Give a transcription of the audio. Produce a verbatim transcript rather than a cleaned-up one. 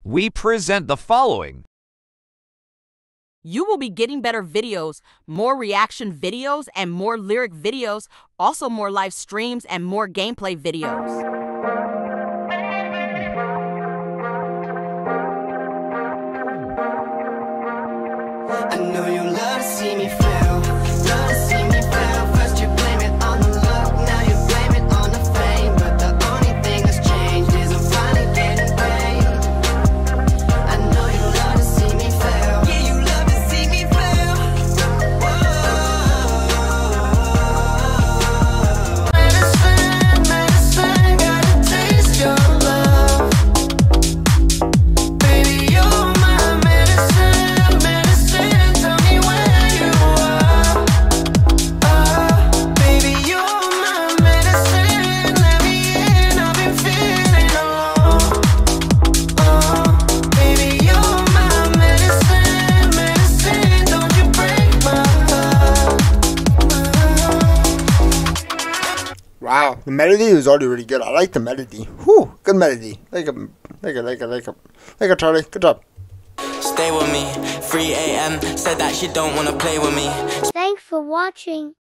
we present the following. You will be getting better videos, more reaction videos, and more lyric videos, also more live streams and more gameplay videos. I know you love to see me fail, love to see me fail. First you blame it on the luck, now you blame it on the fame. But the only thing that's changed is I'm finally getting paid. I know you love to see me fail, yeah, you love to see me fail. Whoa. Medicine, medicine, gotta taste your love. Baby, you're my medicine, medicine. Tell me where you are. Oh, baby, you're my medicine. Let me in, I've been feeling alone. Oh, baby, you're my medicine, medicine. Don't you break my heart. Wow, the melody is already really good. I like the melody. Whew, good melody. Like a, like a, like a, like a, like a Charlie. Good job. Stay with me, three A M Said that she don't wanna play with me. Thanks for watching.